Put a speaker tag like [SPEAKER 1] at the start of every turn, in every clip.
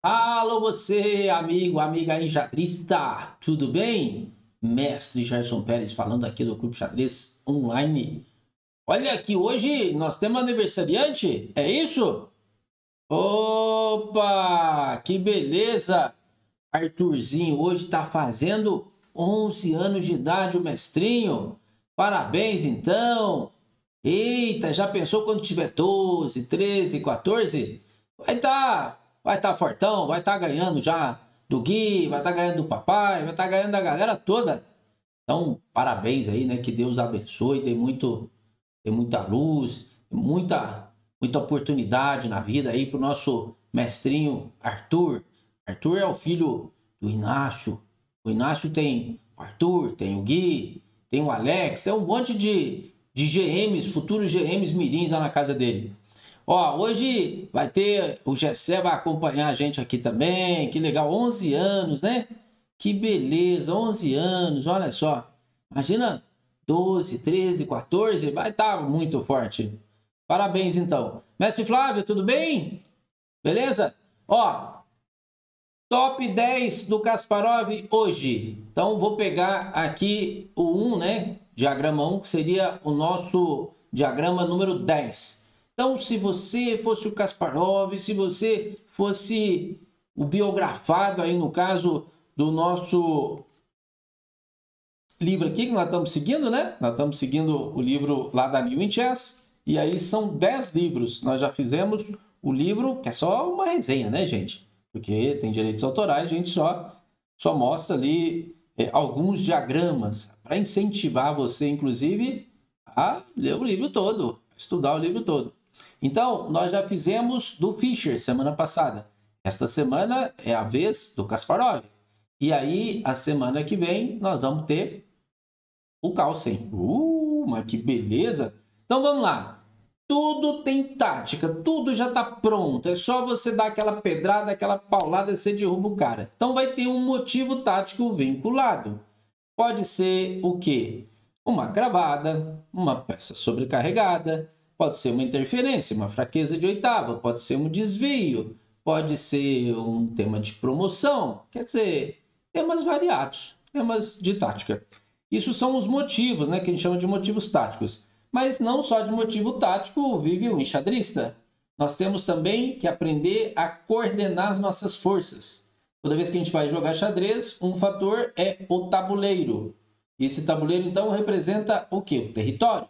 [SPEAKER 1] Alô você, amigo, amiga enxadrista, tudo bem? Mestre Gerson Pérez falando aqui do Clube Xadrez Online. Olha aqui, hoje nós temos aniversariante, é isso? Opa, que beleza! Arthurzinho hoje está fazendo 11 anos de idade, o mestrinho. Parabéns então! Eita, já pensou quando tiver 12, 13, 14? Vai tá fortão, vai estar ganhando já do Gui, vai estar ganhando do papai, vai estar ganhando da galera toda. Então, parabéns aí, né? Que Deus abençoe, dê muita luz, muita oportunidade na vida aí pro nosso mestrinho Arthur. Arthur é o filho do Inácio. O Inácio tem o Arthur, tem o Gui, tem o Alex, tem um monte de GMs, futuros GMs mirins lá na casa dele. Ó, hoje vai ter, o Gessé vai acompanhar a gente aqui também, que legal, 11 anos, né? Que beleza, 11 anos, olha só. Imagina 12, 13, 14, vai estar muito forte. Parabéns então. Mestre Flávio, tudo bem? Beleza? Ó, top 10 do Kasparov hoje. Então vou pegar aqui o 1, né? Diagrama 1, que seria o nosso diagrama número 10. Então, se você fosse o Kasparov, se você fosse o biografado aí no caso do nosso livro aqui, que nós estamos seguindo, né? Nós estamos seguindo o livro lá da New in Chess, e aí são 10 livros. Nós já fizemos o livro, que é só uma resenha, né, gente? Porque tem direitos autorais, a gente só mostra ali alguns diagramas para incentivar você, inclusive, a ler o livro todo, a estudar o livro todo. Então, nós já fizemos do Fischer semana passada. Esta semana é a vez do Kasparov. E aí, a semana que vem, nós vamos ter o Carlsen. Mas que beleza! Então, vamos lá. Tudo tem tática, tudo já está pronto. É só você dar aquela pedrada, aquela paulada e você derruba o cara. Então, vai ter um motivo tático vinculado. Pode ser o quê? Uma cravada, uma peça sobrecarregada, pode ser uma interferência, uma fraqueza de oitava, pode ser um desvio, pode ser um tema de promoção, quer dizer, temas variados, temas de tática. Isso são os motivos, né, que a gente chama de motivos táticos. Mas não só de motivo tático vive o enxadrista. Nós temos também que aprender a coordenar as nossas forças. Toda vez que a gente vai jogar xadrez, um fator é o tabuleiro. Esse tabuleiro, então, representa o quê? O território.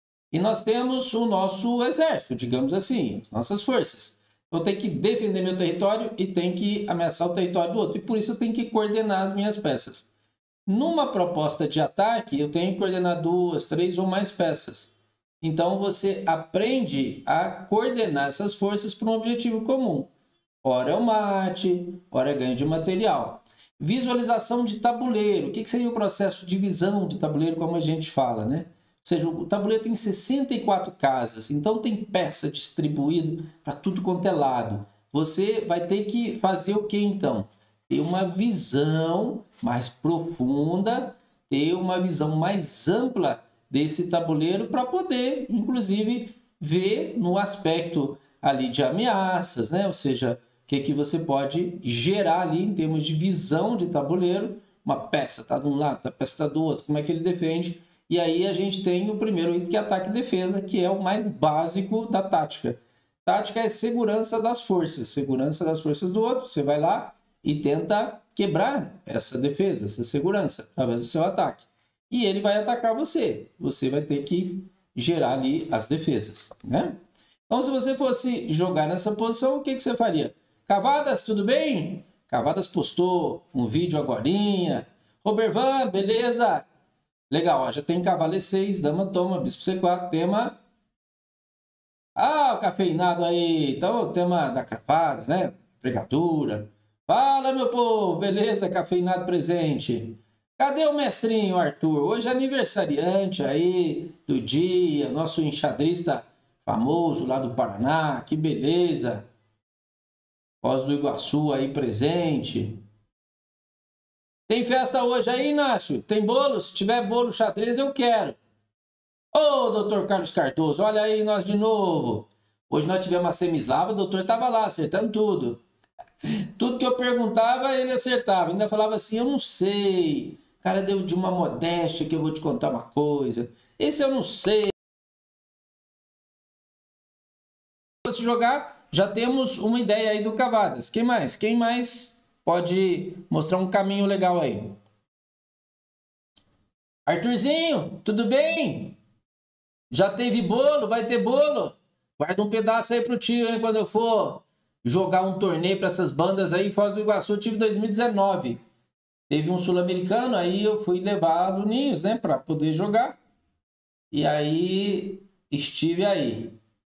[SPEAKER 1] E nós temos o nosso exército, digamos assim, as nossas forças. Eu tenho que defender meu território e tenho que ameaçar o território do outro. E por isso eu tenho que coordenar as minhas peças. Numa proposta de ataque, eu tenho que coordenar 2, 3 ou mais peças. Então você aprende a coordenar essas forças para um objetivo comum. Ora é o mate, ora é ganho de material. Visualização de tabuleiro. O que seria o processo de visão de tabuleiro, como a gente fala, né? Ou seja, o tabuleiro tem 64 casas, então tem peça distribuída para tudo quanto é lado. Você vai ter que fazer o que então? Ter uma visão mais profunda, ter uma visão mais ampla desse tabuleiro para poder, inclusive, ver no aspecto ali de ameaças, né? Ou seja, o que você pode gerar ali em termos de visão de tabuleiro. Uma peça está de um lado, a peça está do outro, como é que ele defende? E aí a gente tem o primeiro item que é ataque e defesa, que é o mais básico da tática. Tática é segurança das forças do outro. Você vai lá e tenta quebrar essa defesa, essa segurança, através do seu ataque. E ele vai atacar você. Você vai ter que gerar ali as defesas, né? Então, se você fosse jogar nessa posição, o que você faria? Cavadas, tudo bem? Cavadas postou um vídeo agorinha. Robervan, beleza? Legal, ó, já tem cavalo E6, dama toma, bispo C4, tema... o cafeinado aí, então o tema da cravada, né? Pregadura. Fala, meu povo, beleza? Cafeinado presente. Cadê o mestrinho, Arthur? Hoje é aniversariante aí do dia, nosso enxadrista famoso lá do Paraná, que beleza. Foz do Iguaçu aí presente. Tem festa hoje aí, Inácio? Tem bolo? Se tiver bolo xadrez, eu quero. Ô, doutor Carlos Cardoso, olha aí nós de novo. Hoje nós tivemos uma semislava, o doutor estava lá, acertando tudo. Tudo que eu perguntava, ele acertava. Ainda falava assim, eu não sei. Cara, deu de uma modéstia que eu vou te contar uma coisa. Esse eu não sei. Se jogar, já temos uma ideia aí do Cavadas. Quem mais? Quem mais pode mostrar um caminho legal aí? Arthurzinho, tudo bem? Já teve bolo? Vai ter bolo? Guarda um pedaço aí pro tio, hein? Quando eu for jogar um torneio para essas bandas aí, Foz do Iguaçu, eu tive 2019. Teve um sul-americano, aí eu fui levar aluninhos, né, para poder jogar. E aí estive aí.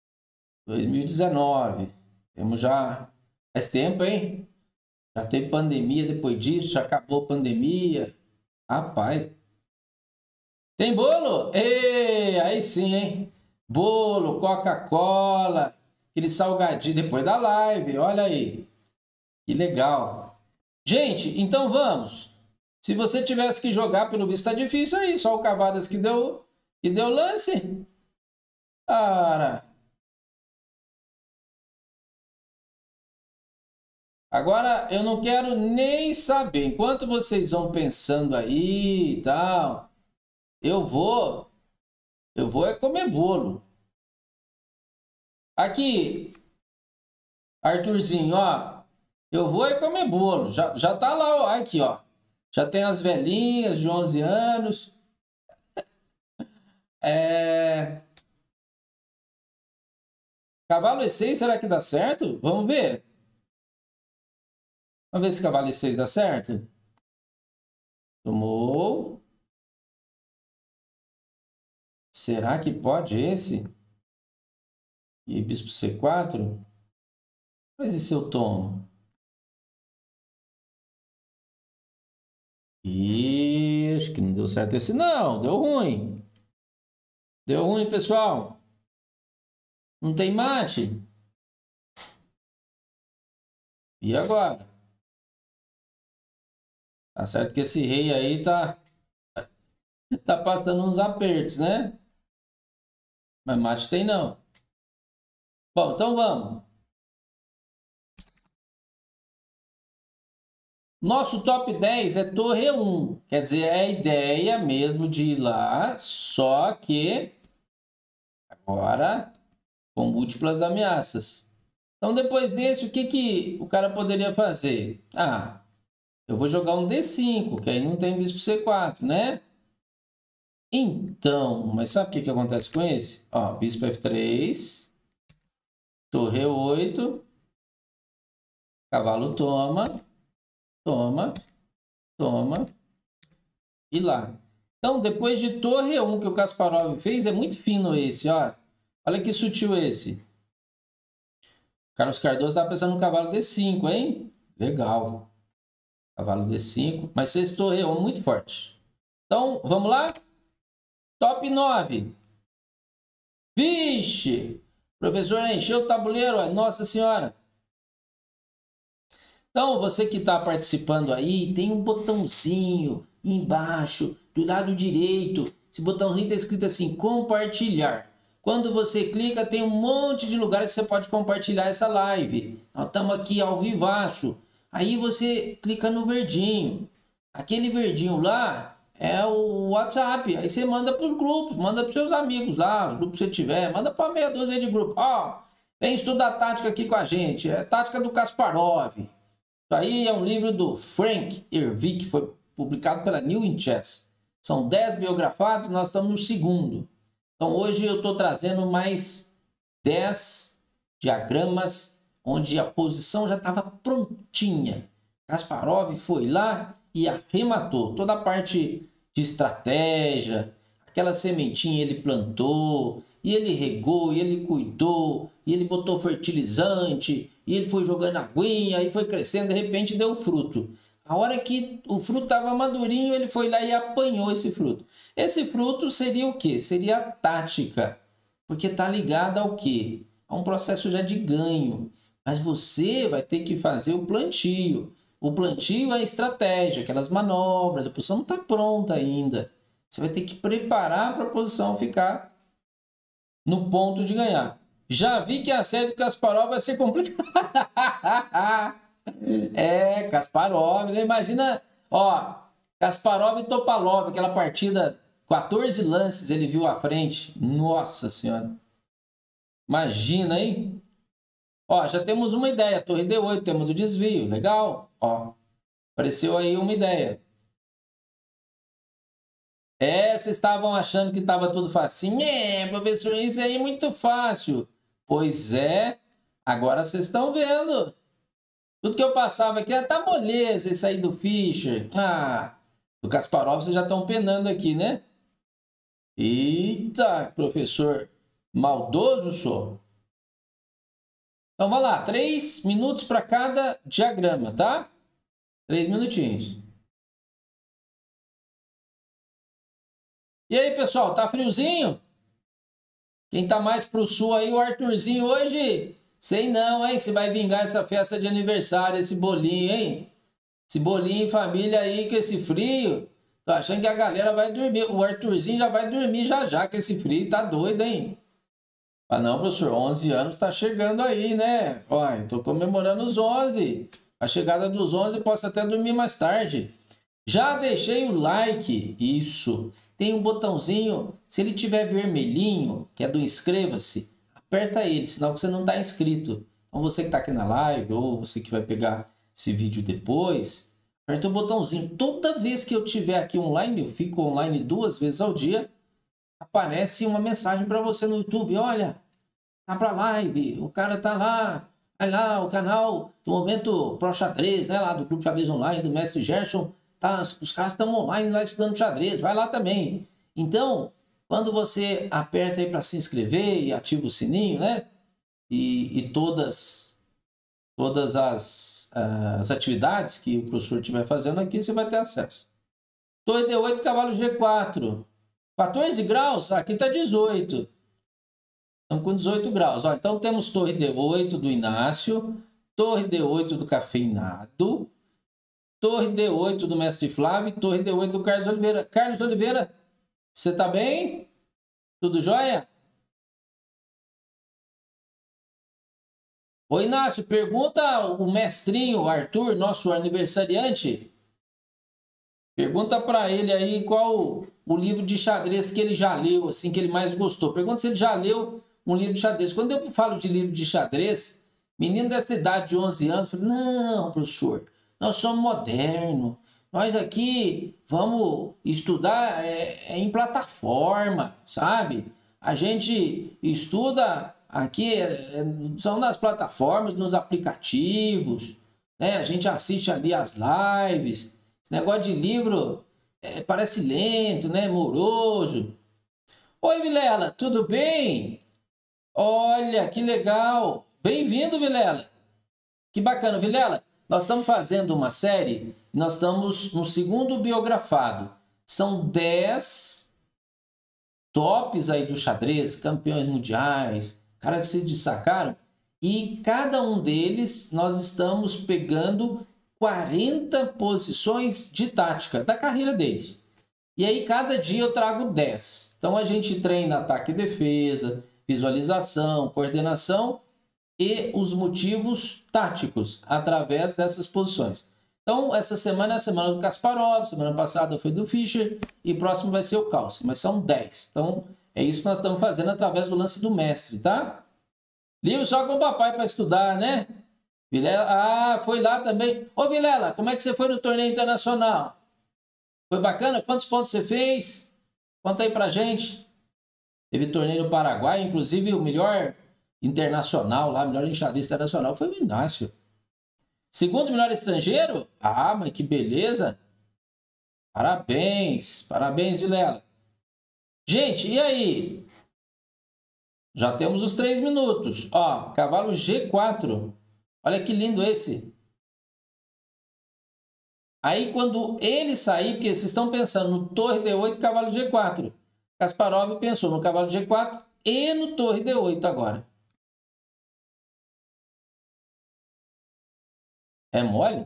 [SPEAKER 1] 2019. Temos já faz tempo, hein? Já teve pandemia depois disso, já acabou a pandemia. Rapaz. Tem bolo? Ei, aí sim, hein? Bolo, Coca-Cola, aquele salgadinho depois da live, olha aí. Que legal. Gente, então vamos. Se você tivesse que jogar, pelo visto tá difícil aí, só o Cavadas que deu lance. Cara. Agora eu não quero nem saber. Enquanto vocês vão pensando aí e tal, eu vou é comer bolo. Aqui, Arthurzinho, ó, eu vou é comer bolo. Já tá lá, ó, aqui, ó. Já tem as velhinhas de 11 anos. Cavalo E6, será que dá certo? Vamos ver. Vamos ver se cavalo E6 dá certo. Tomou. Será que pode esse? E bispo C4? Mas e se eu tomo? Ih, acho que não deu certo esse não. Deu ruim. Deu ruim, pessoal. Não tem mate. E agora? Tá certo que esse rei aí tá passando uns apertos, né? Mas mate tem não. Bom, então vamos. Nosso top 10 é torre 1. Quer dizer, é a ideia mesmo de ir lá, só que agora com múltiplas ameaças. Então, depois desse, o que o cara poderia fazer? Ah, eu vou jogar um D5, que aí não tem bispo C4, né? Então, mas sabe o que acontece com esse? Ó, bispo F3, torre 8, cavalo toma, toma, toma, e lá. Então, depois de torre 1 que o Kasparov fez, é muito fino esse, ó. Olha que sutil esse. Carlos Cardoso tá pensando no cavalo D5, hein? Legal. Cavalo D5, mas esse torre 1 muito forte. Então, vamos lá? Top 9. Vixe! Professor, encheu o tabuleiro, nossa senhora. Então, você que está participando aí, tem um botãozinho embaixo, do lado direito. Esse botãozinho está escrito assim, compartilhar. Quando você clica, tem um monte de lugares que você pode compartilhar essa live. Nós estamos aqui ao vivaço. Aí você clica no verdinho. Aquele verdinho lá é o WhatsApp. Aí você manda para os grupos, manda para os seus amigos lá, os grupos que você tiver. Manda para meia dúzia de grupos. Ó, vem estudar tática aqui com a gente. É tática do Kasparov. Isso aí é um livro do Frank Ervik, que foi publicado pela New in Chess. São 10 biografados, nós estamos no segundo. Então hoje eu estou trazendo mais 10 diagramas onde a posição já estava prontinha. Kasparov foi lá e arrematou. Toda a parte de estratégia, aquela sementinha ele plantou, e ele regou, e ele cuidou, e ele botou fertilizante, e ele foi jogando aguinha, e foi crescendo, de repente deu fruto. A hora que o fruto estava madurinho, ele foi lá e apanhou esse fruto. Esse fruto seria o quê? Seria a tática, porque está ligada ao quê? A um processo já de ganho. Mas você vai ter que fazer o plantio. O plantio é a estratégia, aquelas manobras, a posição não está pronta ainda. Você vai ter que preparar para a posição ficar no ponto de ganhar. Já vi que a série do Kasparov vai ser complicada. É, Kasparov, né? Imagina, ó, Kasparov e Topalov, aquela partida, 14 lances ele viu à frente. Nossa Senhora. Imagina, hein? Ó, já temos uma ideia, torre D8, tema do desvio, legal. Ó, apareceu aí uma ideia. É, vocês estavam achando que estava tudo facinho? É, professor, isso aí é muito fácil. Pois é, agora vocês estão vendo. Tudo que eu passava aqui, tá moleza isso aí do Fischer. Ah, do Kasparov vocês já estão penando aqui, né? Eita, professor maldoso sou. Então, vai lá, 3 minutos para cada diagrama, tá? 3 minutinhos. E aí, pessoal, tá friozinho? Quem tá mais pro sul aí, o Arthurzinho hoje, sei não, hein? Se vai vingar essa festa de aniversário, esse bolinho, hein? Esse bolinho em família aí, com esse frio. Tô achando que a galera vai dormir. O Arthurzinho já vai dormir já já, com esse frio. Tá doido, hein? Ah, não, professor, 11 anos tá chegando aí, né? Olha, tô comemorando os 11. A chegada dos 11 posso até dormir mais tarde. Já deixei o like, isso. Tem um botãozinho, se ele tiver vermelhinho, que é do inscreva-se, aperta ele, sinal que você não está inscrito. Então você que está aqui na live, ou você que vai pegar esse vídeo depois, aperta o botãozinho. Toda vez que eu tiver aqui online, eu fico online 2 vezes ao dia, aparece uma mensagem para você no YouTube. Olha, tá para live, o cara tá lá, vai lá, o canal do Momento Pro Xadrez, né, lá do Grupo Xadrez Online, do Mestre Gerson. Tá, os caras estão online lá estudando xadrez, vai lá também. Então, quando você aperta aí para se inscrever e ativa o sininho, né? E todas as atividades que o professor estiver fazendo aqui, você vai ter acesso. Torre D8, cavalo G4. 14 graus? Aqui está 18. Estamos com 18 graus. Ó, então temos torre D8 do Inácio, torre D8 do Cafeinado, torre D8 do Mestre Flávio e torre D8 do Carlos Oliveira. Carlos Oliveira, você tá bem? Tudo jóia? Ô Inácio, pergunta o mestrinho Arthur, nosso aniversariante. Pergunta para ele aí qual o livro de xadrez que ele já leu, assim, que ele mais gostou. Pergunta se ele já leu um livro de xadrez. Quando eu falo de livro de xadrez, menino dessa idade de 11 anos, fala, não, professor, nós somos modernos. Nós aqui vamos estudar em plataforma, sabe? A gente estuda aqui, são nas plataformas, nos aplicativos, né? A gente assiste ali as lives. Esse negócio de livro parece lento, né? Moroso. Oi, Vilela, tudo bem? Olha, que legal. Bem-vindo, Vilela. Que bacana, Vilela. Nós estamos fazendo uma série, nós estamos no segundo biografado. São 10 tops aí do xadrez, campeões mundiais, caras que se destacaram. E cada um deles nós estamos pegando 40 posições de tática da carreira deles. E aí cada dia eu trago 10. Então a gente treina ataque e defesa, visualização, coordenação e os motivos táticos através dessas posições. Então, essa semana é a semana do Kasparov, semana passada foi do Fischer e próximo vai ser o Carlsen, mas são 10. Então, é isso que nós estamos fazendo através do lance do mestre, tá? Livro só com o papai para estudar, né? Vilela, foi lá também. Ô, Vilela, como é que você foi no torneio internacional? Foi bacana? Quantos pontos você fez? Conta aí pra gente. Teve torneio no Paraguai, inclusive o melhor internacional lá, melhor enxadrista internacional foi o Inácio. Segundo melhor estrangeiro? Ah, mas que beleza! Parabéns, parabéns, Vilela. Gente, e aí? Já temos os 3 minutos. Ó, cavalo G4. Olha que lindo esse. Aí quando ele sair, porque vocês estão pensando no torre D8 e cavalo G4. Kasparov pensou no cavalo G4 e no torre D8 agora. É mole?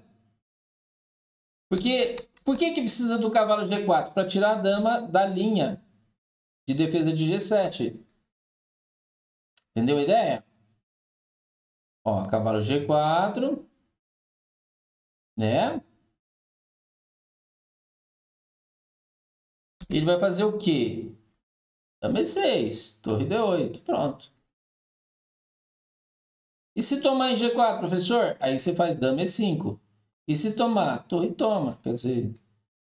[SPEAKER 1] Por que precisa do cavalo G4? Para tirar a dama da linha de defesa de G7. Entendeu a ideia? Ó, cavalo G4. né? Ele vai fazer o quê? Dama E6, torre D8, pronto. E se tomar em G4, professor? Aí você faz dama E5. E se tomar? Torre toma. Quer dizer,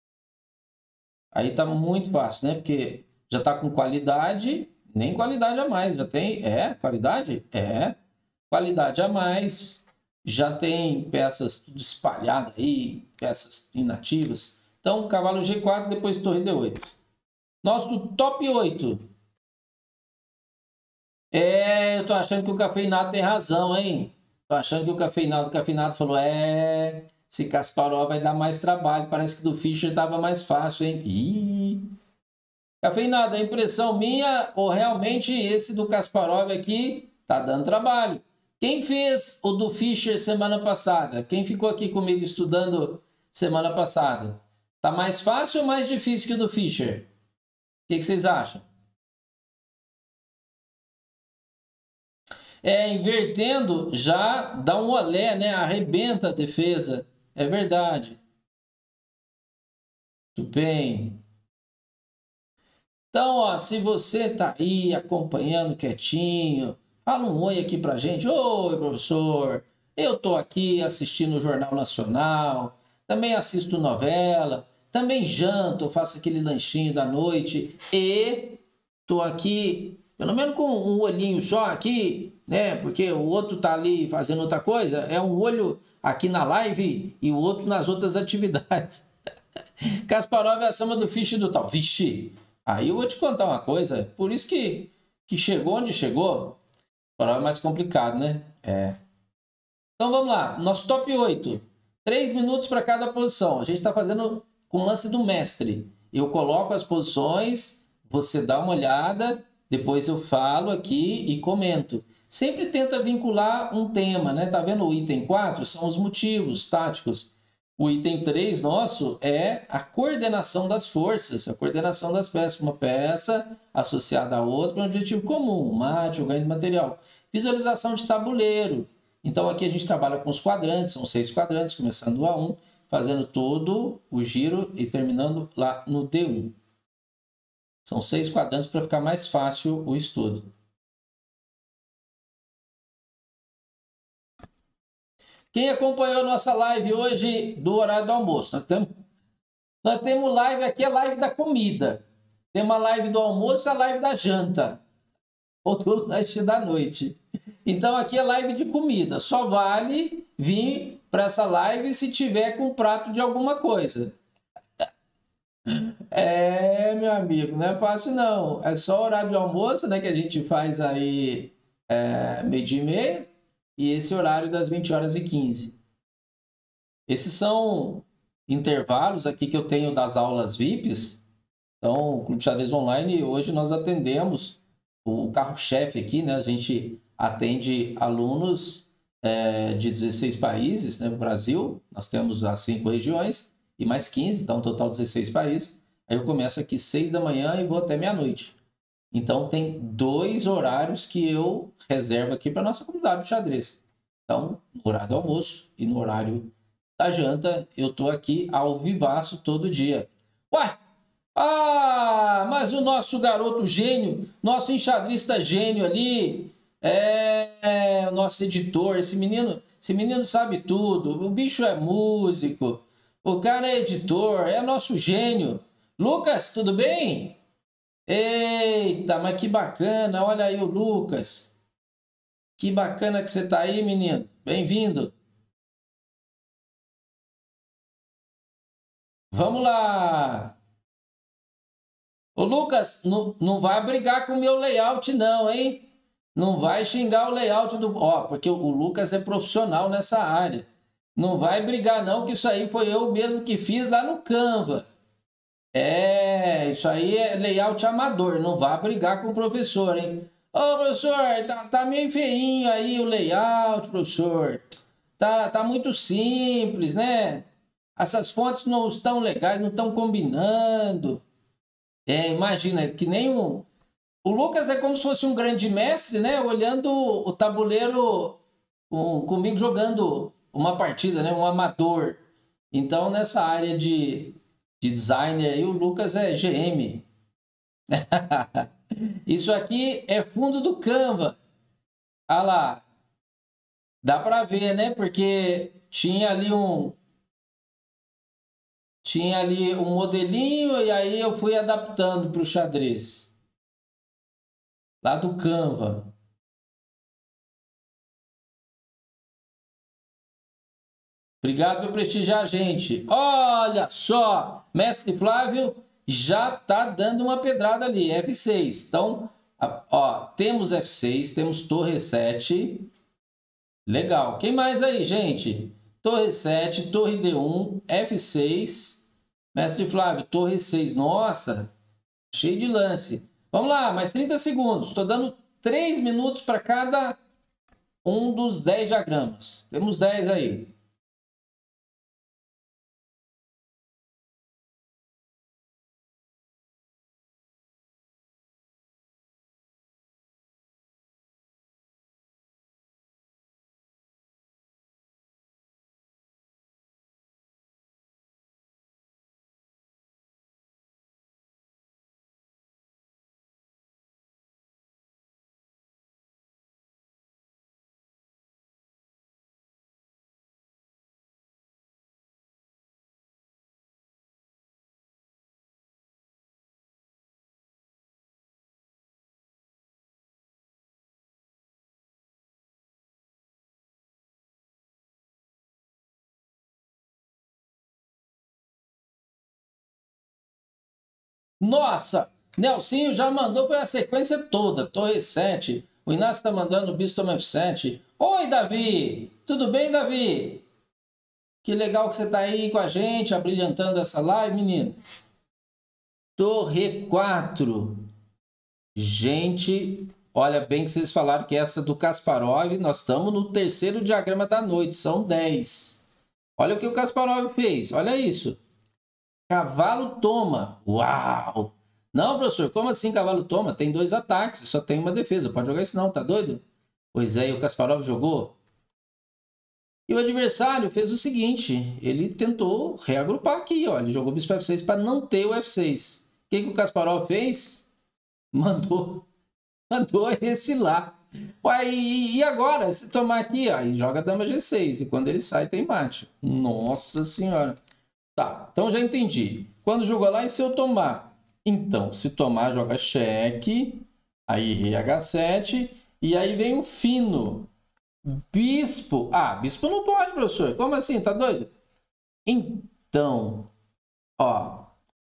[SPEAKER 1] aí tá muito fácil, né? Porque já tá com qualidade, nem qualidade a mais. Já tem, qualidade? Qualidade a mais. Já tem peças tudo espalhadas aí, peças inativas. Então, cavalo G4, depois torre D8. Nosso top 8. Eu tô achando que o cafeinado tem razão, hein? Tô achando que o cafeinado falou, esse Kasparov vai dar mais trabalho. Parece que do Fischer tava mais fácil, hein? Ih! Cafeinado, a impressão minha ou realmente esse do Kasparov aqui tá dando trabalho? Quem fez o do Fischer semana passada? Quem ficou aqui comigo estudando semana passada? Tá mais fácil ou mais difícil que o do Fischer? O que vocês acham? Invertendo já dá um olé, né? Arrebenta a defesa. É verdade. Tudo bem. Então, ó, se você tá aí acompanhando quietinho, fala um oi aqui pra gente. Oi, professor. Eu tô aqui assistindo o Jornal Nacional, também assisto novela, também janto, faço aquele lanchinho da noite e tô aqui, pelo menos com um olhinho só aqui, né? Porque o outro tá ali fazendo outra coisa, é um olho aqui na live e o outro nas outras atividades. Kasparov é a soma do Fischer do tal. Vixe, aí eu vou te contar uma coisa, por isso que chegou onde chegou, Kasparov é mais complicado, né? Então vamos lá, nosso top 8. 3 minutos para cada posição. A gente está fazendo com o lance do mestre. Eu coloco as posições, você dá uma olhada, depois eu falo aqui e comento. Sempre tenta vincular um tema, né? Tá vendo o item 4? São os motivos táticos. O item 3 nosso é a coordenação das forças, a coordenação das peças. Uma peça associada a outra para um objetivo comum, mate, o ganho de material. Visualização de tabuleiro. Então aqui a gente trabalha com os quadrantes, são 6 quadrantes, começando do A1, fazendo todo o giro e terminando lá no D1. São 6 quadrantes para ficar mais fácil o estudo. Quem acompanhou nossa live hoje do horário do almoço? Nós temos live aqui, a live da comida. Tem uma live do almoço e a live da janta. Ou do lanche da noite. Então aqui é live de comida. Só vale vir para essa live se tiver com prato de alguma coisa. Meu amigo, não é fácil não. É só horário de almoço, né, que a gente faz aí meio-dia e meia. E esse horário das 20h15. Esses são intervalos aqui que eu tenho das aulas VIPs. Então, o Clube Xadrez Online, hoje nós atendemos o carro-chefe aqui, né? A gente atende alunos de 16 países, né? No Brasil, nós temos as 5 regiões e mais 15, então um total 16 países. Aí eu começo aqui 6 da manhã e vou até meia-noite. Então, tem 2 horários que eu reservo aqui para a nossa comunidade de xadrez. Então, no horário do almoço e no horário da janta, eu estou aqui ao vivaço todo dia. Ué! Mas o nosso garoto gênio, nosso enxadrista gênio ali, o nosso editor, esse menino sabe tudo. O bicho é músico, o cara é editor, é nosso gênio. Lucas, tudo bem? Eita, mas que bacana, olha aí o Lucas. Que bacana que você tá aí, menino. Bem-vindo. Vamos lá. Ô, Lucas, não vai brigar com o meu layout não, hein? Não vai xingar o layout do... porque o Lucas é profissional nessa área. Não vai brigar não, que isso aí foi eu mesmo que fiz lá no Canva. Isso aí é layout amador, não vá brigar com o professor, hein? Ô, professor, tá meio feinho aí o layout, professor. Tá muito simples, né? Essas fontes não estão legais, não estão combinando. Imagina, que nem o Lucas é como se fosse um grande mestre, né? Olhando o tabuleiro comigo jogando uma partida, né? Um amador. Então, nessa área de designer aí, o Lucas é GM. Isso aqui é fundo do Canva. Ah lá. Dá para ver, né? Porque tinha ali um modelinho e aí eu fui adaptando para o xadrez. Lá do Canva. Obrigado por prestigiar a gente. Olha só, Mestre Flávio já tá dando uma pedrada ali, F6. Então, ó, temos F6, temos torre 7. Legal. Quem mais aí, gente? Torre 7, torre D1, F6. Mestre Flávio, torre 6. Nossa, cheio de lance. Vamos lá, mais 30 segundos. Estou dando 3 minutos para cada um dos 10 diagramas. Temos 10 aí. Nossa, Nelsinho já mandou foi a sequência toda. Torre 7. O Inácio está mandando o bispo toma F7. Oi, Davi! Tudo bem, Davi? Que legal que você está aí com a gente, abrilhantando essa live, menino. Torre 4. Gente, olha bem que vocês falaram que essa do Kasparov, nós estamos no terceiro diagrama da noite, são 10. Olha o que o Kasparov fez, olha isso. Cavalo toma. Uau! Não, professor, como assim cavalo toma? Tem 2 ataques, só tem uma defesa. Pode jogar isso não, tá doido? Pois é, e o Kasparov jogou. E o adversário fez o seguinte, ele tentou reagrupar aqui, ó. Ele jogou bispo F6 para não ter o F6. O que o Kasparov fez? Mandou esse lá. Uai, e agora? Se tomar aqui, ó, e joga dama G6. E quando ele sai, tem mate. Nossa senhora. Tá, então já entendi. Quando jogou lá, e se eu tomar? Então, se tomar, joga cheque. Aí rei H7. E aí vem o fino. Bispo. Ah, bispo não pode, professor. Como assim? Tá doido? Então, ó.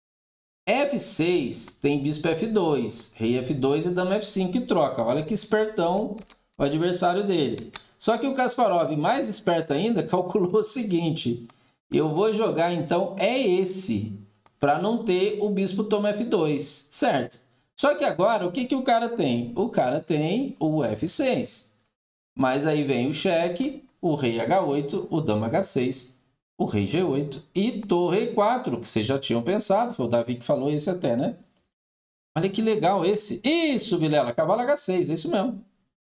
[SPEAKER 1] F6 tem bispo F2, rei F2 e dama F5 que troca. Olha que espertão o adversário dele. Só que o Kasparov, mais esperto ainda, calculou o seguinte. Eu vou jogar, então, é esse, para não ter o bispo toma F2, certo? Só que agora, o que o cara tem? O cara tem o F6. Mas aí vem o cheque, o rei H8, o dama H6, o rei G8 e torre E4, que vocês já tinham pensado, foi o Davi que falou esse até, né? Olha que legal esse. Isso, Vilela, cavalo H6, é isso mesmo.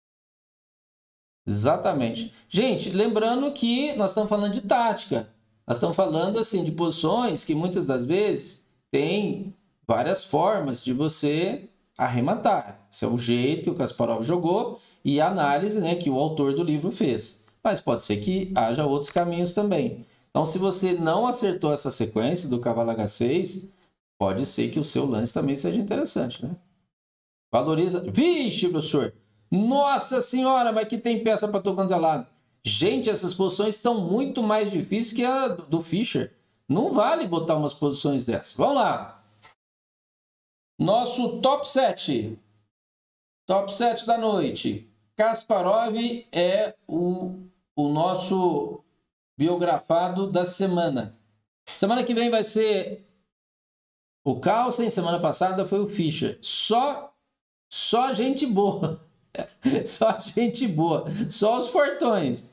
[SPEAKER 1] Exatamente. Gente, lembrando que nós estamos falando de tática. Nós estamos falando assim de posições que muitas das vezes tem várias formas de você arrematar. Esse é o jeito que o Kasparov jogou e a análise, né, que o autor do livro fez. Mas pode ser que haja outros caminhos também. Então, se você não acertou essa sequência do cavalo H6, pode ser que o seu lance também seja interessante, né? Valoriza. Vixe, professor! Nossa senhora, mas que tem peça para todo quanto é lado. Gente, essas posições estão muito mais difíceis que a do Fischer. Não vale botar umas posições dessas. Vamos lá. Nosso top 7. Top 7 da noite. Kasparov é o nosso biografado da semana. Semana que vem vai ser o Carlsen, semana passada foi o Fischer. Só gente boa. Só gente boa. Só os fortões.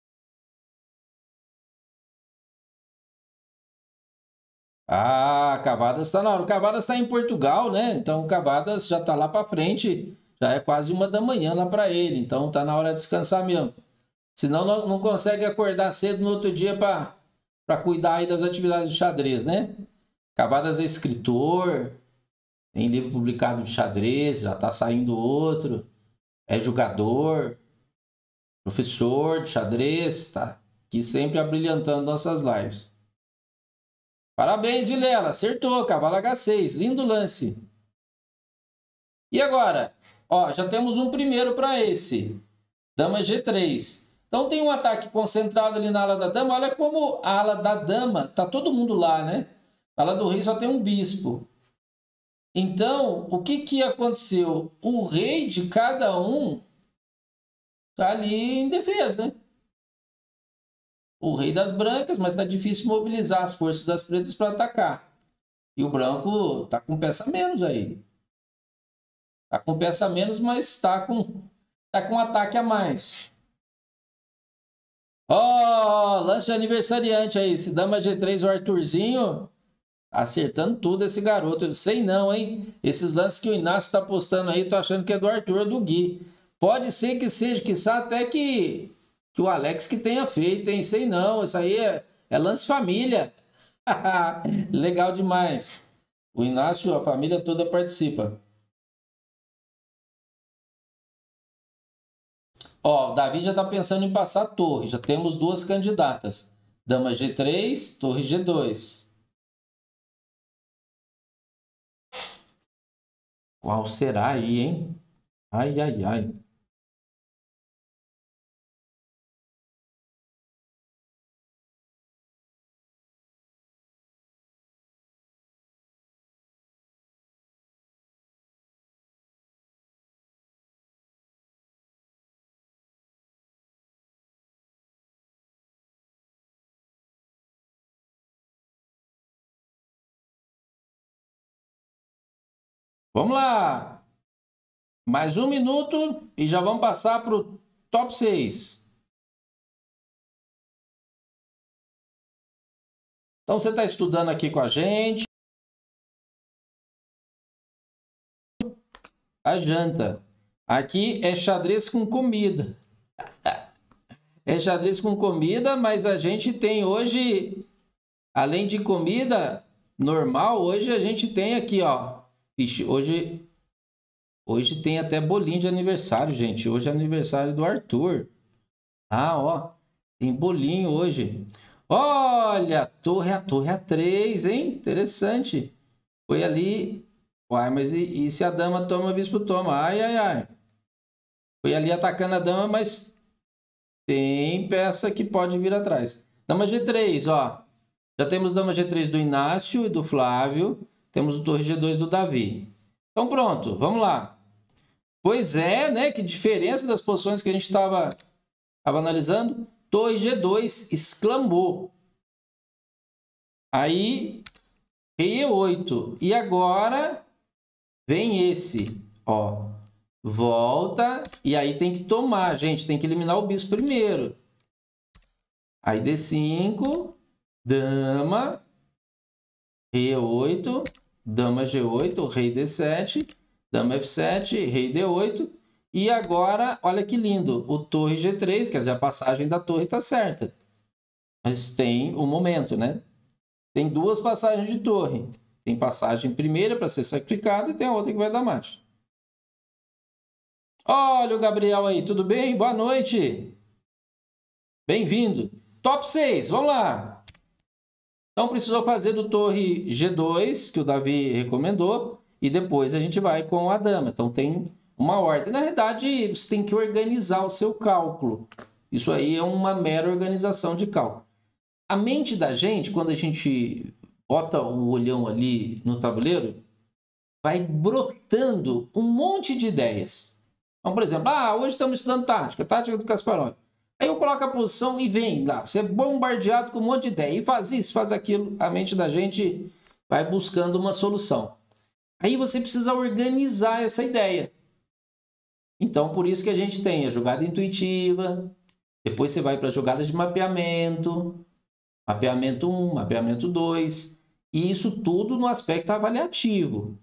[SPEAKER 1] Ah, Cavadas está na hora. O Cavadas está em Portugal, né? Então o Cavadas já está lá para frente. Já é quase 1 da manhã lá para ele. Então tá na hora de descansar mesmo. Senão não consegue acordar cedo no outro dia para para cuidar aí das atividades de xadrez, né? Cavadas é escritor, tem livro publicado de xadrez, já está saindo outro, é jogador, professor de xadrez, tá aqui sempre abrilhantando nossas lives. Parabéns, Vilela, acertou, cavalo H6, lindo lance. E agora? Ó, já temos um primeiro para esse, dama G3. Então tem um ataque concentrado ali na ala da dama, olha como a ala da dama, tá todo mundo lá, né? A ala do rei só tem um bispo. Então, o que aconteceu? O rei de cada um tá ali em defesa, né? O rei das brancas, mas tá difícil mobilizar as forças das pretas para atacar. E o branco tá com peça menos aí. Tá com peça menos, mas tá com ataque a mais. Ó, lance de aniversariante aí. Esse dama G3, o Arthurzinho, acertando tudo esse garoto. Eu sei não, hein? Esses lances que o Inácio tá postando aí, tô achando que é do Arthur ou do Gui. Pode ser que seja, quiçá até que o Alex que tenha feito, hein? Sei não, isso aí é lance família. Legal demais. O Inácio, a família toda participa. Ó, o Davi já está pensando em passar a torre. Já temos duas candidatas. Dama G3, torre G2. Qual será aí, hein? Ai, ai, ai. Vamos lá. Mais um minuto e já vamos passar para o top 6. Então você está estudando aqui com a gente. A janta. Aqui é xadrez com comida. É xadrez com comida, mas a gente tem hoje, além de comida normal, hoje a gente tem aqui, ó. Vixe, hoje tem até bolinho de aniversário, gente. Hoje é aniversário do Arthur. Ah, ó. Tem bolinho hoje. Olha, a torre A3, hein? Interessante. Foi ali. Uai, mas e se a dama toma, o bispo toma? Ai, ai, ai. Foi ali atacando a dama, mas tem peça que pode vir atrás. Dama G3, ó. Já temos dama G3 do Inácio e do Flávio. Temos o torre G2 do Davi. Então pronto, vamos lá. Pois é, né? Que diferença das posições que a gente estava analisando. Torre G2 exclamou. Aí, rei E8. E agora vem esse, ó. Volta e aí tem que tomar, gente. Tem que eliminar o bispo primeiro. Aí D5, dama, rei E8, dama G8, rei D7, dama F7, rei D8. E agora, olha que lindo, o torre G3, quer dizer, a passagem da torre está certa. Mas tem um momento, né? Tem duas passagens de torre. Tem passagem primeira para ser sacrificada e tem a outra que vai dar mate. Olha o Gabriel aí, tudo bem? Boa noite. Bem-vindo. Top 6, vamos lá. Então precisou fazer do torre G2, que o Davi recomendou, e depois a gente vai com a dama. Então tem uma ordem. Na verdade, você tem que organizar o seu cálculo. Isso aí é uma mera organização de cálculo. A mente da gente, quando a gente bota o olhão ali no tabuleiro, vai brotando um monte de ideias. Então, por exemplo, hoje estamos estudando tática do Kasparov. Aí eu coloco a posição e vem lá. Você é bombardeado com um monte de ideia. E faz isso, faz aquilo. A mente da gente vai buscando uma solução. Aí você precisa organizar essa ideia. Então, por isso que a gente tem a jogada intuitiva. Depois você vai para as jogadas de mapeamento. Mapeamento 1, mapeamento 2. E isso tudo no aspecto avaliativo.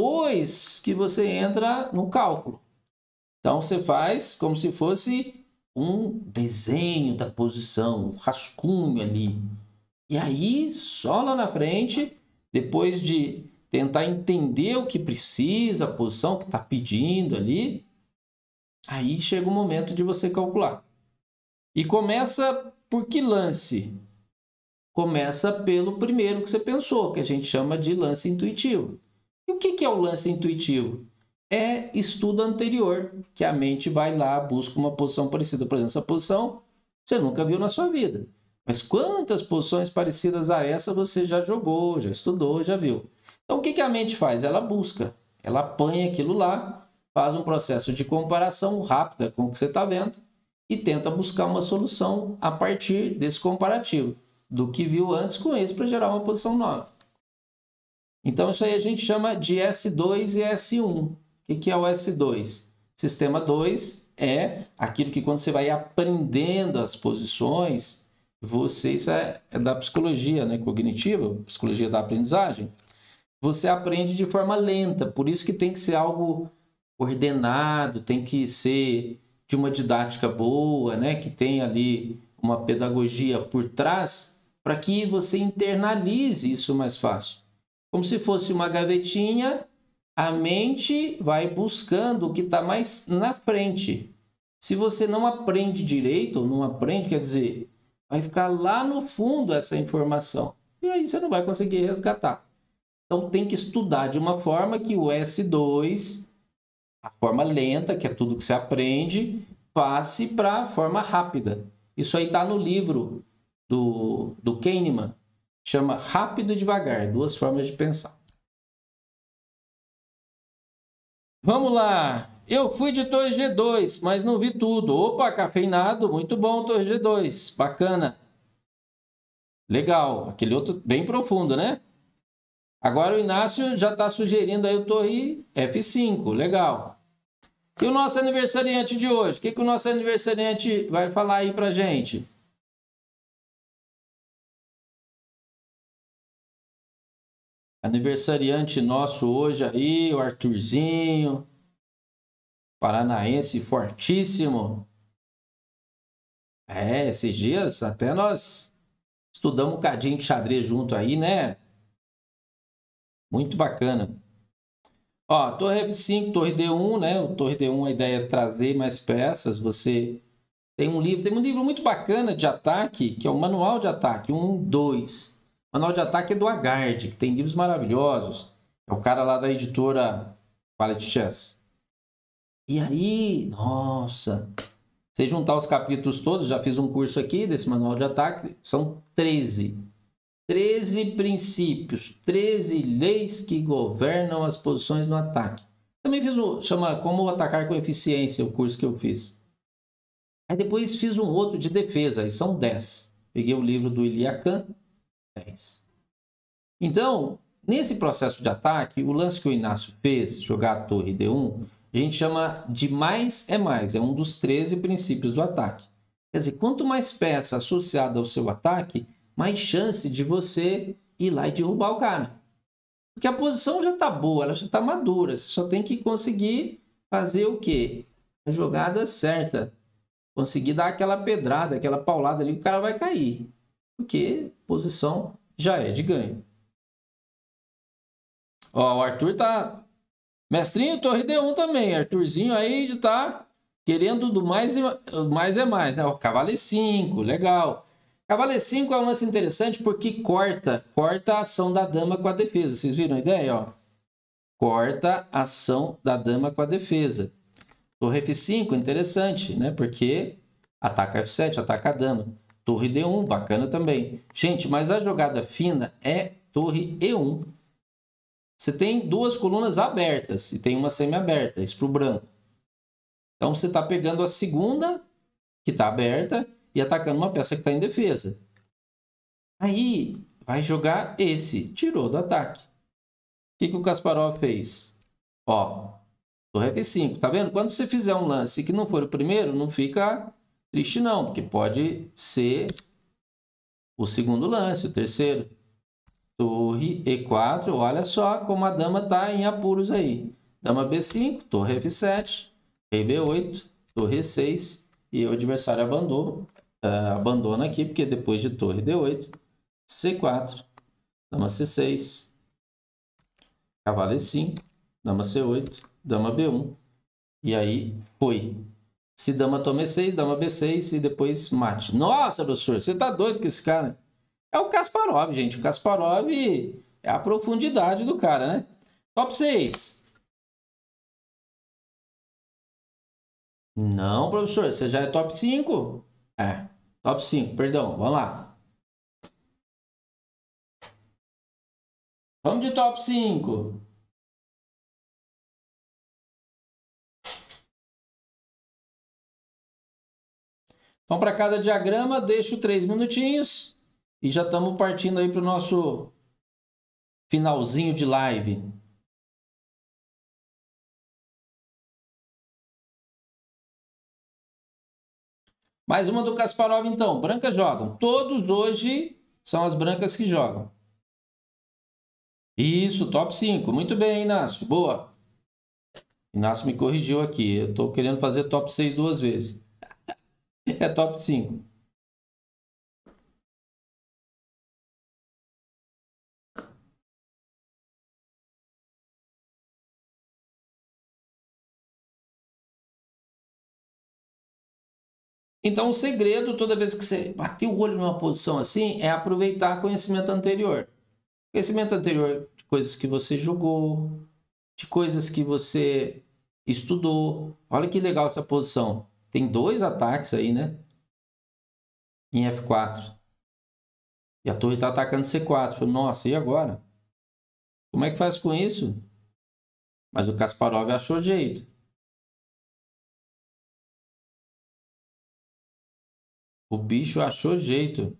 [SPEAKER 1] Depois que você entra no cálculo. Então, você faz como se fosse um desenho da posição, um rascunho ali. E aí, só lá na frente, depois de tentar entender o que precisa, a posição que está pedindo ali, aí chega o momento de você calcular. E começa por que lance? Começa pelo primeiro que você pensou, que a gente chama de lance intuitivo. E o que é o lance intuitivo? É estudo anterior, que a mente vai lá, busca uma posição parecida. Por exemplo, essa posição você nunca viu na sua vida. Mas quantas posições parecidas a essa você já jogou, já estudou, já viu? Então, o que a mente faz? Ela busca, ela apanha aquilo lá, faz um processo de comparação rápida com o que você está vendo e tenta buscar uma solução a partir desse comparativo, do que viu antes com esse, para gerar uma posição nova. Então, isso aí a gente chama de S2 e S1. O que é o S2? Sistema 2 é aquilo que quando você vai aprendendo as posições, isso é da psicologia, né, cognitiva, psicologia da aprendizagem, você aprende de forma lenta, por isso que tem que ser algo ordenado, tem que ser de uma didática boa, né, que tem ali uma pedagogia por trás, para que você internalize isso mais fácil. Como se fosse uma gavetinha, a mente vai buscando o que está mais na frente. Se você não aprende direito, ou não aprende, quer dizer, vai ficar lá no fundo essa informação. E aí você não vai conseguir resgatar. Então tem que estudar de uma forma que o S2, a forma lenta, que é tudo que você aprende, passe para a forma rápida. Isso aí está no livro do Kahneman. Chama Rápido e Devagar, 2 formas de pensar. Vamos lá. Eu fui de Torre G2, mas não vi tudo. Opa, cafeinado, muito bom Torre G2, bacana. Legal, aquele outro bem profundo, né? Agora o Inácio já está sugerindo aí o Torre F5, legal. E o nosso aniversariante de hoje? O que o nosso aniversariante vai falar aí pra gente? Aniversariante nosso hoje aí, o Arthurzinho, paranaense fortíssimo. Esses dias até nós estudamos um cadinho de xadrez junto aí, né? Muito bacana. Ó, Torre F5, Torre D1, né? O Torre D1, a ideia é trazer mais peças. Você tem um livro muito bacana de ataque, que é o Manual de Ataque, 1, 2. O Manual de Ataque é do Agard, que tem livros maravilhosos. É o cara lá da editora Quality Chess. E aí, nossa, você juntar os capítulos todos, já fiz um curso aqui desse Manual de Ataque, são 13. 13 princípios, 13 leis que governam as posições no ataque. Também fiz chama Como Atacar com Eficiência, o curso que eu fiz. Aí depois fiz um outro de defesa, aí são 10. Peguei o livro do Elia Khan, 10. Então, nesse processo de ataque, o lance que o Inácio fez, jogar a torre D1, a gente chama de mais é mais, é um dos 13 princípios do ataque. Quer dizer, quanto mais peça associada ao seu ataque, mais chance de você ir lá e derrubar o cara. Porque a posição já está boa, ela já está madura, você só tem que conseguir fazer o quê? A jogada certa. Conseguir dar aquela pedrada, aquela paulada ali, o cara vai cair. Porque a posição já é de ganho. Ó, o Arthur tá... Mestrinho, torre D1 também. Arthurzinho aí de tá querendo do mais é mais, né? O cavalo E5, legal. Cavalo E5 é um lance interessante porque corta a ação da dama com a defesa. Vocês viram a ideia, ó? Corta a ação da dama com a defesa. Torre F5, interessante, né? Porque ataca F7, ataca a dama. Torre D1, bacana também. Gente, mas a jogada fina é torre E1. Você tem 2 colunas abertas e tem uma semi-aberta, isso para o branco. Então você está pegando a segunda, que está aberta, e atacando uma peça que está em defesa. Aí vai jogar esse, tirou do ataque. O que o Kasparov fez? Ó, torre F5, tá vendo? Quando você fizer um lance que não for o primeiro, não fica triste não, porque pode ser o segundo lance, o terceiro. Torre E4, olha só como a dama está em apuros aí. Dama B5, torre F7, rei B8, torre E6 e o adversário abandona aqui, porque depois de torre D8, C4, dama C6, cavalo E5, dama C8, dama B1, e aí foi. Se dama toma E6, dama B6 e depois mate. Nossa, professor, você tá doido com esse cara? É o Kasparov, gente. O Kasparov é a profundidade do cara, né? Top 6. Não, professor, você já é top 5? É, top 5, perdão, vamos lá. Vamos de top 5. Então, para cada diagrama, deixo 3 minutinhos e já estamos partindo aí para o nosso finalzinho de live. Mais uma do Kasparov, então. Brancas jogam. Todos hoje são as brancas que jogam. Isso, top 5. Muito bem, Inácio. Boa. Inácio me corrigiu aqui. Eu estou querendo fazer top 6 2 vezes. É top 5. Então, o segredo, toda vez que você bater o olho numa posição assim, é aproveitar conhecimento anterior. Conhecimento anterior de coisas que você jogou, de coisas que você estudou. Olha que legal essa posição. Tem 2 ataques aí, né? Em F4. E a torre está atacando C4. Nossa, e agora? Como é que faz com isso? Mas o Kasparov achou jeito. O bicho achou jeito.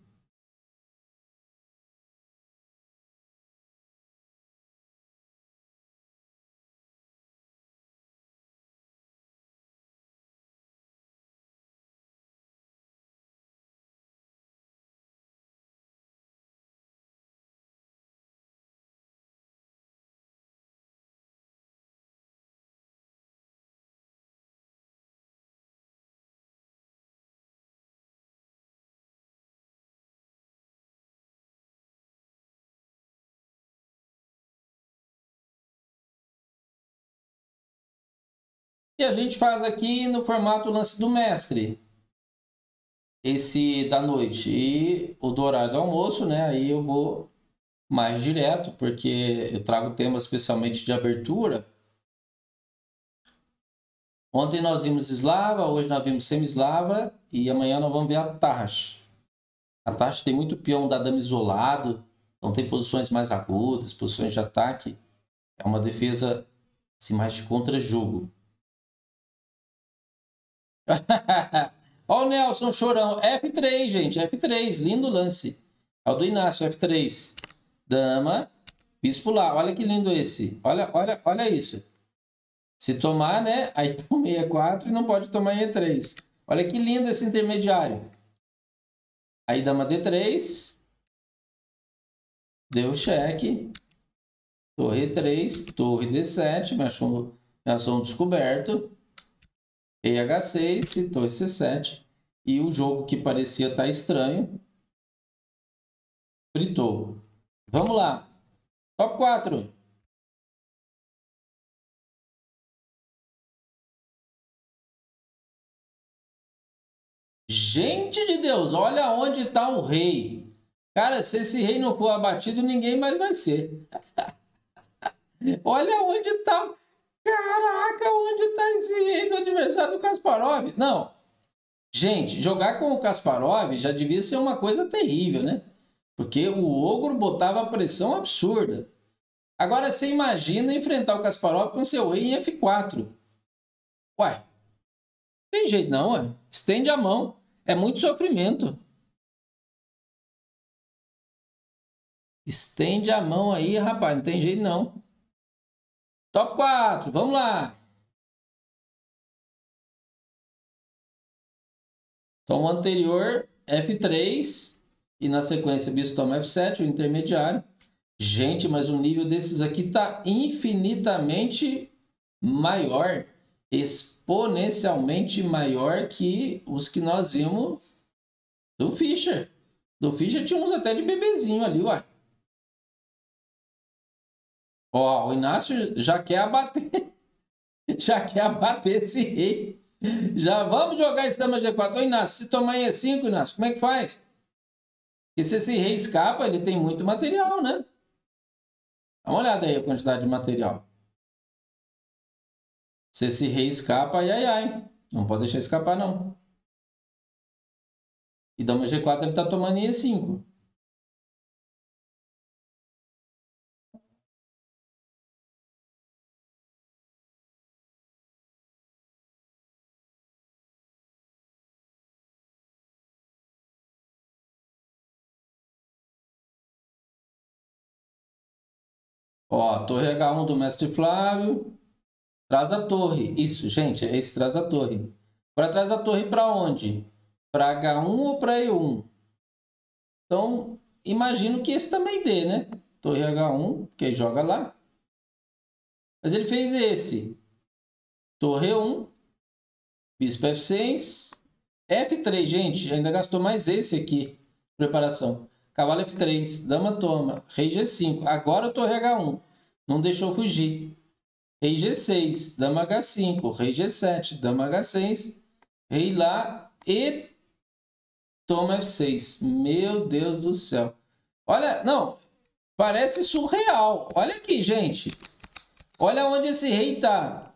[SPEAKER 1] E a gente faz aqui no formato lance do mestre. Esse da noite. E o do horário do almoço, né? Aí eu vou mais direto, porque eu trago temas especialmente de abertura. Ontem nós vimos eslava, hoje nós vimos semi-eslava e amanhã nós vamos ver a Tarrasch. A Tarrasch tem muito peão da dama isolado, então tem posições mais agudas, posições de ataque. É uma defesa assim, mais de contra-jogo. Olha o Nelson chorão. F3, gente. F3. Lindo lance. É o do Inácio, F3. Dama. Bispo lá. Olha que lindo esse. Olha isso. Se tomar, né? Aí toma em E4 e não pode tomar em E3. Olha que lindo esse intermediário. Aí dama D3. Deu cheque. Torre E3. Torre D7. Me achou um descoberto. Rei H6 e torre C7. E o jogo que parecia estar estranho, fritou. Vamos lá. Top 4. Gente de Deus, olha onde está o rei. Cara, se esse rei não for abatido, ninguém mais vai ser. Olha onde está... Caraca, onde está esse rei do adversário do Kasparov? Não. Gente, jogar com o Kasparov já devia ser uma coisa terrível, né? Porque o ogro botava pressão absurda. Agora você imagina enfrentar o Kasparov com seu rei em F4. Ué, tem jeito não, ué. Estende a mão. É muito sofrimento. Estende a mão aí, rapaz. Não tem jeito não. Top 4, vamos lá. Então, o anterior, F3. E na sequência, bispo toma F7, o intermediário. Gente, mas o nível desses aqui está infinitamente maior. exponencialmente maior que os que nós vimos do Fischer. Do Fischer tinha uns até de bebezinho ali, uai. Ó, o Inácio já quer abater. Já quer abater esse rei. Já vamos jogar esse dama G4. Ô, Inácio, se tomar em E5, Inácio, como é que faz? Porque se esse rei escapa, ele tem muito material, né? Dá uma olhada aí a quantidade de material. Se esse rei escapa, ai, ai, ai. Não pode deixar escapar, não. E dama G4 ele tá tomando em E5. Ó, torre H1 do mestre Flávio. Traz a torre. Isso, gente, é esse traz a torre. Agora traz a torre para onde? Para H1 ou para E1? Então, imagino que esse também dê, né? Torre H1, que joga lá. Mas ele fez esse. Torre E1, bispo F6, F3, gente, ainda gastou mais esse aqui. Preparação. Cavalo F3, dama toma, rei G5. Agora o torre H1. Não deixou fugir. Rei G6, dama H5, rei G7, dama H6, rei lá e toma F6. Meu Deus do céu. Olha, não, parece surreal. Olha aqui, gente. Olha onde esse rei tá.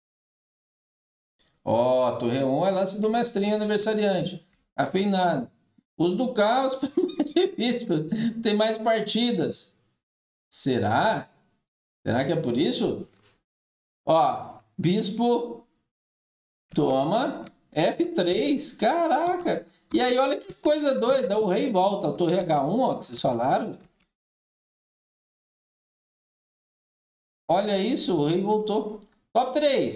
[SPEAKER 1] Ó, torre 1 é lance do mestrinho aniversariante. Afinado. Os do caos é difícil. Tem mais partidas. Será? Será que é por isso? Ó, bispo toma F3. Caraca. E aí, olha que coisa doida. O rei volta. A torre H1, ó, que vocês falaram. Olha isso, o rei voltou. Top 3.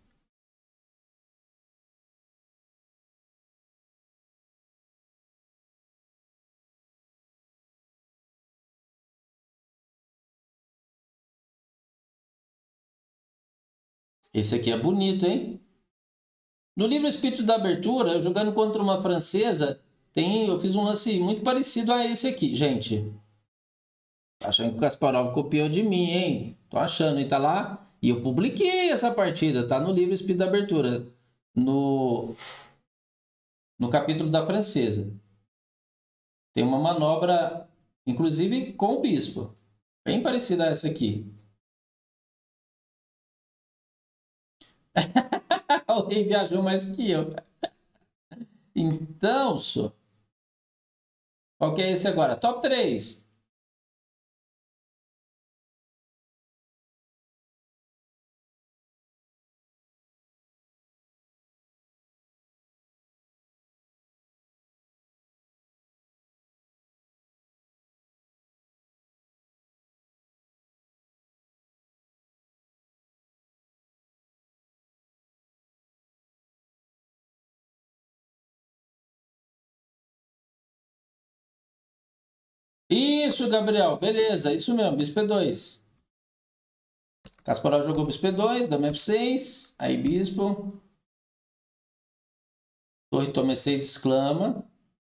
[SPEAKER 1] Esse aqui é bonito, hein? No livro Espírito da Abertura, eu jogando contra uma francesa, eu fiz um lance muito parecido a esse aqui, gente. Achando que o Kasparov copiou de mim, hein? Tô achando, e tá lá. E eu publiquei essa partida, tá no livro Espírito da Abertura, no capítulo da francesa. Tem uma manobra, inclusive com o bispo, bem parecida a essa aqui. O rei viajou mais que eu. Então, qual que é esse agora? Top 3. Isso, Gabriel. Beleza, isso mesmo. Bispo E2. Kasparov jogou bispo E2, dama F6. Aí bispo. Torre toma E6, exclama.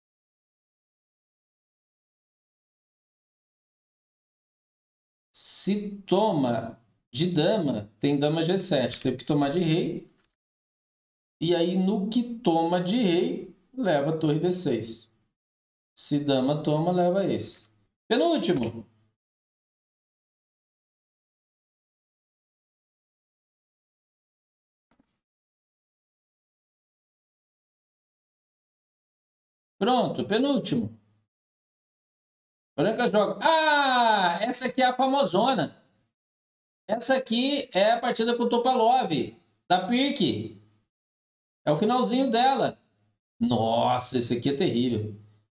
[SPEAKER 1] Se toma de dama, tem dama G7. Teve que tomar de rei. E aí, no que toma de rei, leva a torre D6. Se dama toma, leva esse. Penúltimo. Pronto, penúltimo. Branca joga. Ah, essa aqui é a famosona. Essa aqui é a partida com o Topalov, da Pirk. É o finalzinho dela. Nossa, esse aqui é terrível.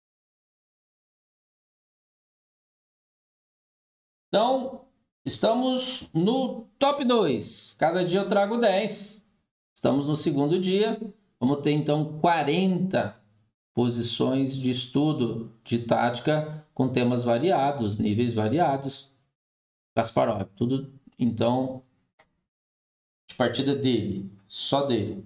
[SPEAKER 1] Então, estamos no top 2. Cada dia eu trago 10. Estamos no segundo dia. Vamos ter, então, 40 posições de estudo de tática com temas variados, níveis variados. Kasparov, tudo, então, de partida dele, só dele.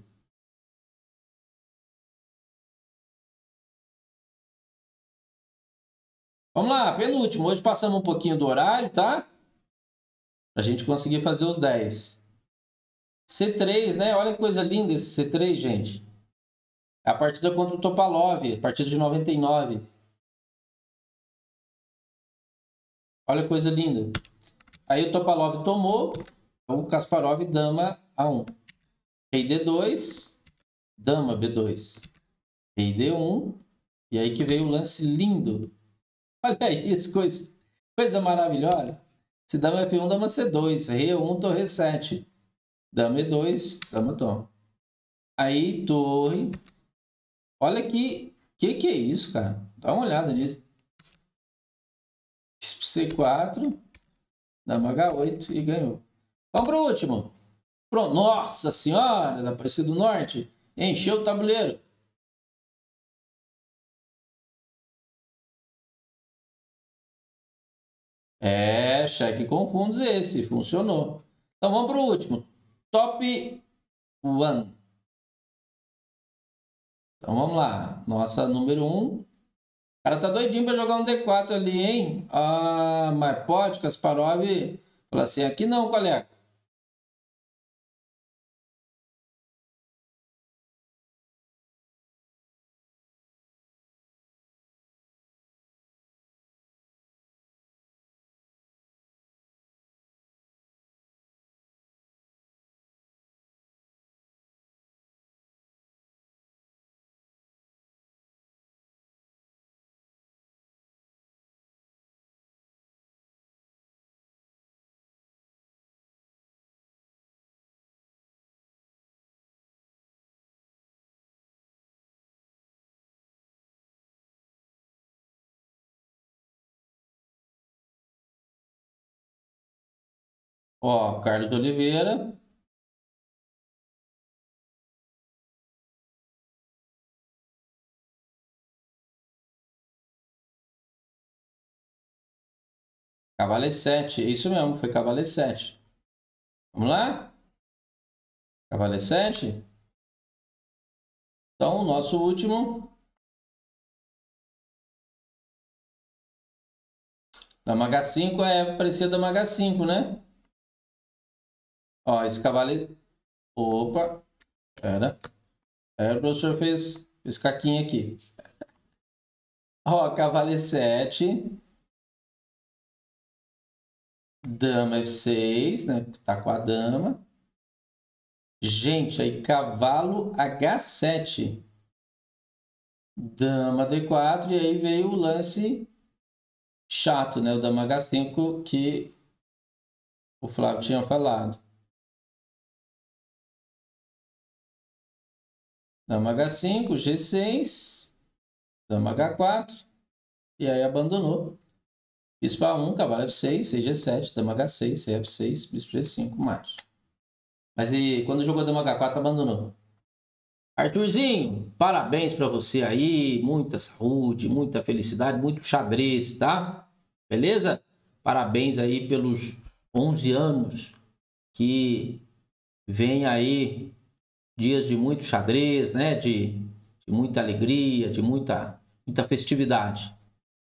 [SPEAKER 1] Vamos lá, penúltimo. Hoje passamos um pouquinho do horário, tá? Pra gente conseguir fazer os 10. C3, né? Olha que coisa linda esse C3, gente. É a partida contra o Topalov, a partida de 99. Olha que coisa linda. Aí o Topalov tomou, o Kasparov dama A1. Rei D2, dama B2. Rei D1. E aí que veio o lance lindo. Olha isso, coisa maravilhosa. Se dama F1, dama C2. Rei E1, torre E7. Dama E2, dama toma. Aí, torre. Olha que é isso, cara? Dá uma olhada nisso. C4, dama H8 e ganhou. Vamos para o último. Pronto. Nossa Senhora, da Aparecida do Norte. Encheu o tabuleiro. É, cheque com fundos esse. Funcionou. Então vamos para o último. Top 1. Então vamos lá. Nossa número 1. O cara tá doidinho para jogar um D4 ali, hein? Ah, mas pode, Kasparov. Fala assim, aqui não, colega. Ó, Carlos Oliveira. Cavalo E7. Isso mesmo, foi cavalo E7. Vamos lá? Cavalo E7. Então, o nosso último. Dama H5 é parecer dama H5, né? Ó, esse cavalo... Opa, pera. O professor fez caquinha aqui. Ó, cavalo E7. Dama F6, né? Tá com a dama. Gente, aí cavalo H7. Dama D4. E aí veio o lance chato, né? O dama H5 que o Flávio tinha falado. Dama H5, G6, dama H4, e aí abandonou. Bispo A1, cavalo F6, CG7, dama H6, CF6, bispo G5, mate. Mas e quando jogou dama H4, abandonou. Arthurzinho, parabéns para você aí, muita saúde, muita felicidade, muito xadrez, tá? Beleza? Parabéns aí pelos 11 anos que vem aí dias de muito xadrez, né? De muita alegria, de muita festividade.